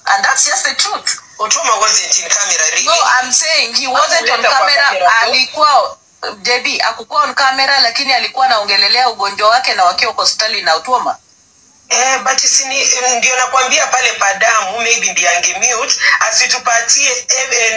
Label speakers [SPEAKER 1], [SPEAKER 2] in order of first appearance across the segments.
[SPEAKER 1] And that's just the truth.
[SPEAKER 2] Otuma wasn't in camera, really.
[SPEAKER 1] No, I'm saying he wasn't on camera. Alikuwa JB hakukuwa on camera, lakini alikuwa anaongelelea ugonjwa wake na wakiwa hospitali na Otuma.
[SPEAKER 2] But sini ndio nakwambia pale padamu maybe ndiye angemute asitupatie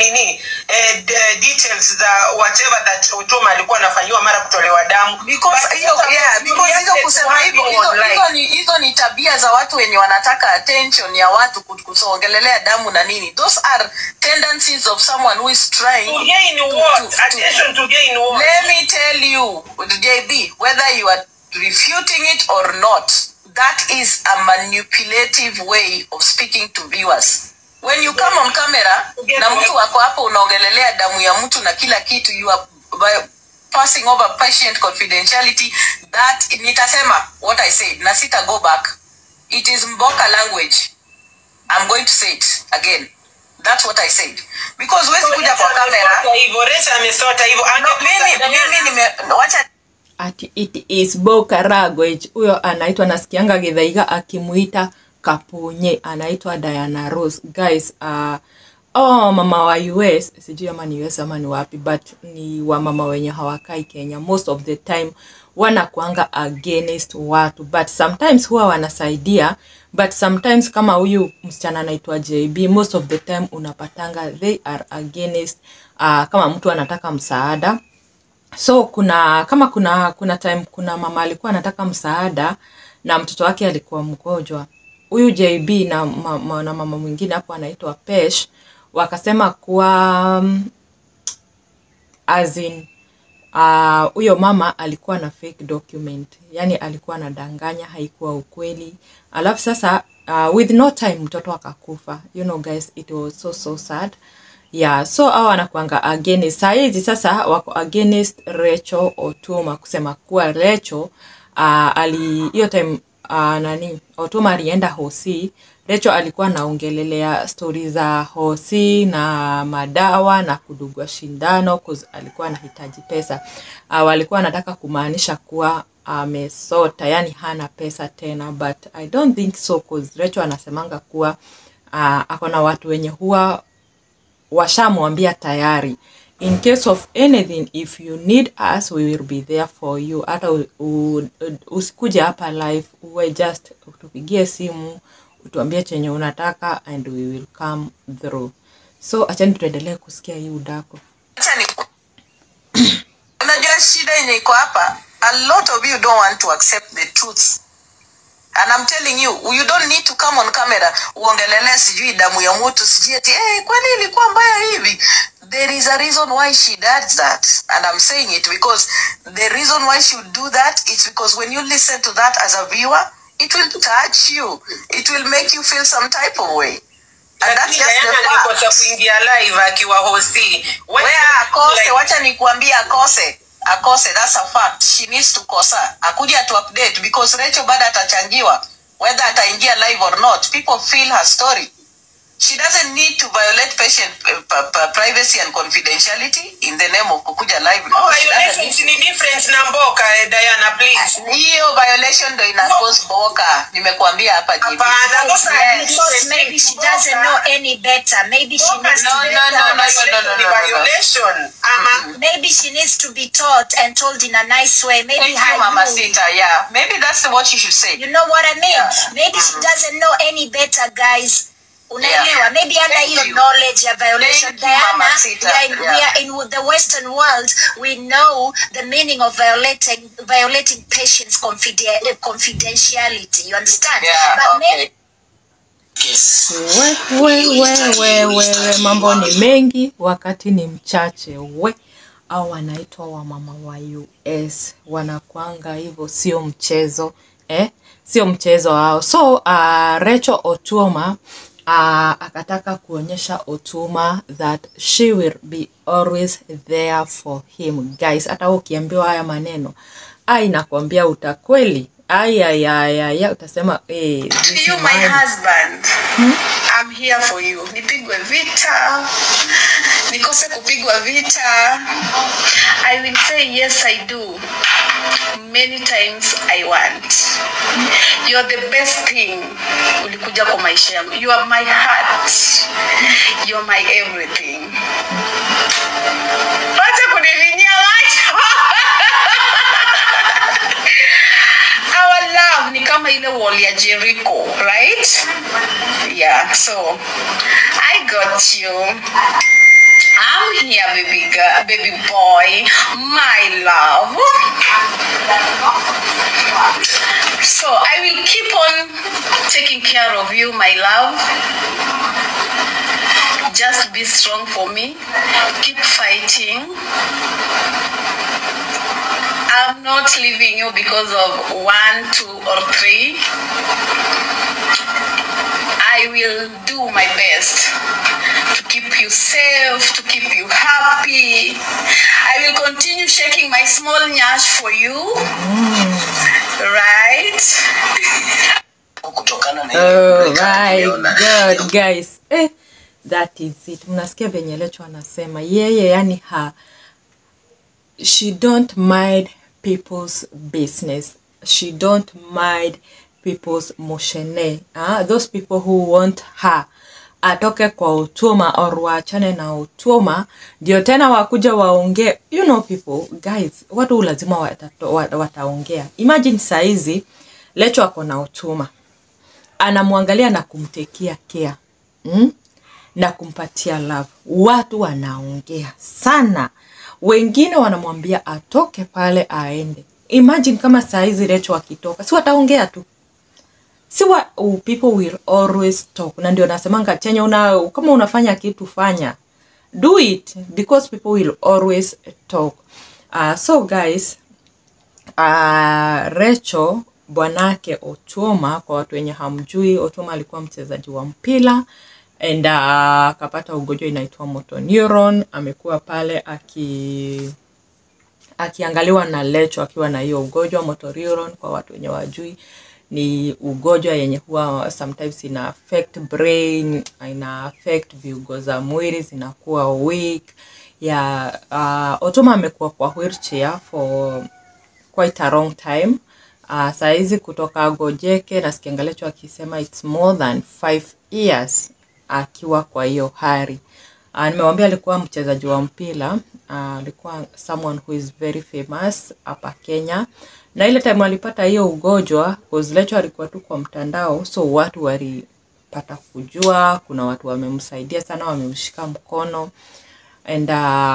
[SPEAKER 2] details za whatever that Otuma alikuwa anafanywa mara kutolewa damu,
[SPEAKER 1] because hizo kusema hivyo hizo ni tabia za watu wenye wanataka attention ya watu kusogelelea damu na nini. Those are tendencies of someone who is trying
[SPEAKER 2] to gain what attention to gain what.
[SPEAKER 1] Let me tell you, JB, whether you are refuting it or not, that is a manipulative way of speaking to viewers. When you come on camera, na mtu wako hapo unaongelelea damu ya mtu na kila kitu, you are passing over patient confidentiality. That nitasema what I said, na sita go back. It is Mboka language. I'm going to say it again. That's what I said. Because when kuja kwa camera, wacha
[SPEAKER 3] ati it is Mboka language. Huyo anaitwa nasikianga Githaiga akimuita Kapunye, anaitwa Diana Rose. Guys, mama wa US, sijui ama ni US ama ni wapi, but ni wa mama wenye hawakai Kenya. Most of the time wanakuanga against watu, but sometimes huwa wanasaidia, but sometimes kama huyu msichana anaitwa JB, most of the time unapatanga they are against kama mtu anataka msaada. So kuna time kuna mama alikuwa anataka msaada na mtoto wake alikuwa mgonjwa. Huyu JB na mama mwingine hapo anaitwa Pesh wakasema kuwa huyo mama alikuwa na fake document. Yani alikuwa anadanganya, haikuwa ukweli. Alafu sasa with no time mtoto akakufa. You know guys, it was so sad. Yeah, so hawa wanakuanga against. Saizi sasa wako against Rachel Otuma kusema kuwa Rachel hiyo time Otuma alienda Hosi. Rachel alikuwa naongelelea stories za Hosi na madawa na kudugwa shindano cause alikuwa anahitaji pesa. Walikuwa anataka kumaanisha kuwa amesota, yani hana pesa tena, but I don't think so cause Rachel anasemanga kuwa akona watu wenye huwa washamwambia tayari, in case of anything, if you need us, we will be there for you. Hata usikuje hapa live, uwe just utupigie simu, utuambie chenye unataka and we will come through. So achani tuendelee kusikia hii udako.
[SPEAKER 1] Unajua shida yenye iko hapa, a lot of you don't want to accept the truth. And I'm telling you, you don't need to come on camera uongelele sijui damu ya mtu sijui ati kwani ilikuwa mbaya hivi. There is a reason why she does that, and I'm saying it because the reason why she would do that is because when you listen to that as a viewer, it will touch you, it will make you feel some type of way. And that's just the fact.
[SPEAKER 2] Kuingia live akiwa Hosi.
[SPEAKER 1] Akose, wacha nikuambie akose, that's a fact. She needs to kosa. Akuja to update because Rachel bado atachangiwa whether ataingia live or not. People feel her story. She doesn't need to violate patient privacy and confidentiality in the name of kukuja live.
[SPEAKER 2] No, violation ni different na Mboka, Diana, please.
[SPEAKER 1] Hiyo violation ndo ina cause Mboka. Nimekuambia hapa jibu.
[SPEAKER 4] Maybe she doesn't know any better. Maybe she needs to be
[SPEAKER 2] violation.
[SPEAKER 4] Maybe she needs to be taught and told in a nice way. Maybe
[SPEAKER 1] Mama Sita, yeah. Maybe that's what you should say.
[SPEAKER 4] You know what I mean? Yeah. Maybe she doesn't know any better, guys. Unaelewa, maybe hata hiyo knowledge ya violation. Diana, we are in the Western world, we know the meaning of violating patients' confidentiality. You understand?
[SPEAKER 1] Yeah,
[SPEAKER 4] but
[SPEAKER 1] okay.
[SPEAKER 3] We mambo ni mengi, wakati ni mchache. Au wanaitwa wa mama wa US wanakuanga hivyo, sio mchezo, sio mchezo wao. So Rachel Otuma akataka kuonyesha Otuma that she will be always there for him. Guys, hata ukiambiwa haya maneno, nakwambia utakweli. Utasema
[SPEAKER 1] you my husband. I'm here for you. Nipigwe vita, nikose kupigwa vita, I will say yes I do. many times I want. You're the best thing. Ulikuja kwa maisha yangu. You are my heart. You're my everything. Wacha kunivinyia macho. Our love ni kama ile wall ya Jericho, right? Yeah, so I got you. I'm here, baby girl, baby boy, my love. So I will keep on taking care of you, my love. Just be strong for me. Keep fighting. I'm not leaving you because of 1, 2, or 3. I will do my best to keep you safe, to keep you happy. I will continue shaking my small nyash for you. Right?
[SPEAKER 3] Oh my God, guys. That is it. Mnasikia venye Lecho anasema. Yani she don't mind people's business. She don't mind people's moshene. Those people who want her atoke kwa Otuoma or waachane na Otuoma ndio tena wakuja waongee. You know people, guys, watu lazima wataongea. Imagine saizi Lecho ako na Otuoma. Anamwangalia na kumtekia care. Na kumpatia love. Watu wanaongea sana. Wengine wanamwambia atoke pale aende. Imagine kama saizi Lecho akitoka. Si wataongea tu. See what people will always talk. Na ndio nasemanga chenye kama unafanya kitu fanya. Do it because people will always talk. So guys, Lecho bwanake Otuoma, kwa watu wenye hamjui, Otuoma alikuwa mchezaji wa mpira and akapata ugonjwa inaitwa motor neuron. Amekuwa pale akiangaliwa na Lecho akiwa na hiyo ugonjwa motor neuron. Kwa watu wenye wajui, ni ugonjwa yenye huwa sometimes ina affect brain, ina affect viungo za mwili zinakuwa weak. Otuoma amekuwa kwa wheelchair for quite a long time. Saizi kutoka Gojeke na Lecho akisema it's more than 5 years akiwa kwa hiyo hali. Nimewambia alikuwa mchezaji wa mpira, alikuwa someone who is very famous hapa Kenya. Na ile time alipata hiyo ugonjwa, cause Lecho alikuwa tu kwa mtandao, so watu walipata kujua, kuna watu wamemsaidia sana, wamemshika mkono. And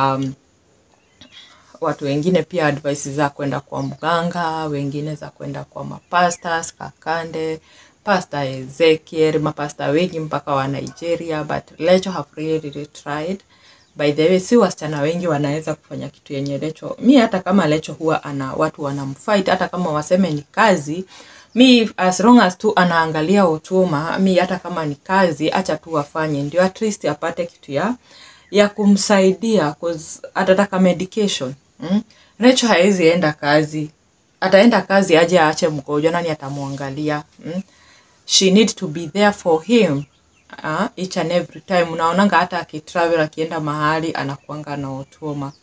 [SPEAKER 3] watu wengine pia advice za kwenda kwa mganga, wengine za kwenda kwa mapastors, Kakande, Pastor Ezekiel, mapasta wengi mpaka wa Nigeria, but Lecho have really tried. By the way, si wasichana wengi wanaweza kufanya kitu yenye Lecho. Mi hata kama Lecho huwa watu wanamfight, hata kama waseme ni kazi, mi as long as tu anaangalia Otuoma, mi hata kama ni kazi, acha tu wafanye. Ndio at least apate kitu ya kumsaidia, cause atataka medication. Lecho haezi enda kazi. Ataenda kazi aje aache mgonjwa, nani atamuangalia? She needs to be there for him each and every time. Unaonanga hata akitravel akienda mahali anakuanga na Otuoma.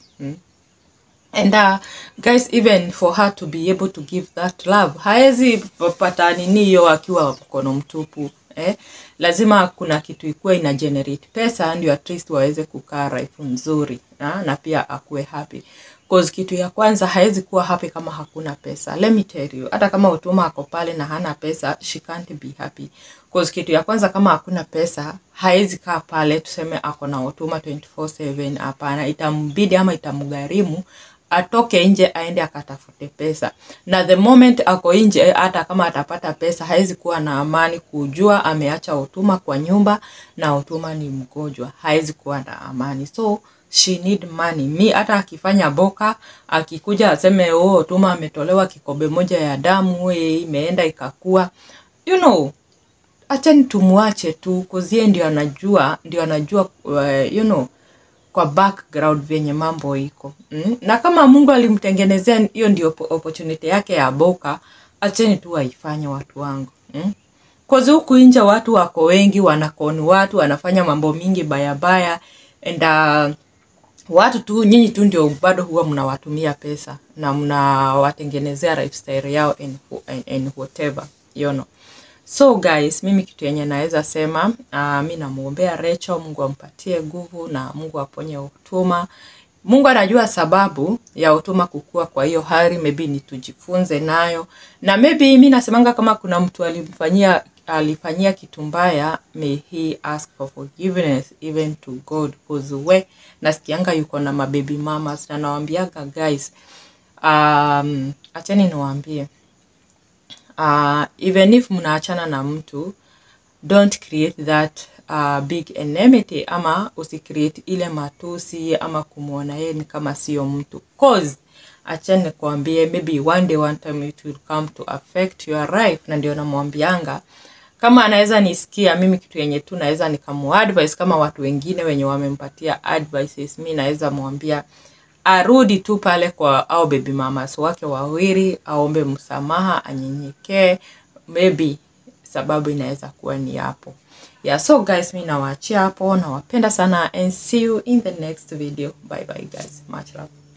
[SPEAKER 3] And guys, even for her to be able to give that love, haezi pata nini hiyo akiwa mkono mtupu. Lazima kuna kitu ikuwe ina generate pesa ndio at least waweze kukaa life nzuri na pia akuwe happy. Cause kitu ya kwanza haezi kuwa happy kama hakuna pesa. Let me tell you, hata kama Otuoma ako pale na hana pesa, she can't be happy. Cause kitu ya kwanza kama hakuna pesa, haezi kaa pale tuseme ako na Otuoma 24/7. Hapana, itambidi ama itamgharimu atoke nje aende akatafute pesa. Na the moment ako nje, hata kama atapata pesa, haezi kuwa na amani kujua ameacha Otuoma kwa nyumba na Otuoma ni mgonjwa. Haezi kuwa na amani. So she need money. Mi hata akifanya boka, akikuja aseme Otuoma ametolewa kikombe moja ya damu, imeenda ikakua. You know, acheni tumuache tu, cause ndio anajua, you know, kwa background venye mambo iko. Na kama Mungu alimtengenezea hiyo ndio opportunity yake ya boka, acheni tu waifanye watu wangu. Cause huku nje watu wako wengi, wanakoni watu, wanafanya mambo mingi baya. And watu tu, nyinyi tu ndio bado huwa mnawatumia pesa na mnawatengenezea lifestyle yao and whatever, you know. So guys, mimi kitu yenye naweza sema, mimi namuombea Rachel, Mungu ampatie nguvu na Mungu aponye Otuma. Mungu anajua sababu ya Otuma kukua kwa hiyo hali, maybe ni tujifunze nayo. Na maybe mimi nasemanga kama kuna mtu alifanyia kitu mbaya, may he ask for forgiveness even to God, because we nasikianga yuko na mababy mamas na nawaambiaga guys, acheni niwaambie, even if mnaachana na mtu, don't create that big enmity, ama usicreate ile matusi ama kumuona yeye ni kama sio mtu, cause acheni kuambie maybe one day one time it will come to affect your life. Na ndio namwambianga kama anaweza nisikia mimi, kitu yenye tu naweza nikamuadvise kama watu wengine wenye wamempatia advices, mimi naweza mwambia arudi tu pale kwa au baby mamas wake wawili, aombe msamaha, anyenyekee, maybe sababu inaweza kuwa ni hapo. Yeah, so guys, mimi nawaachia hapo, nawapenda sana and see you in the next video. Bye bye guys, much love.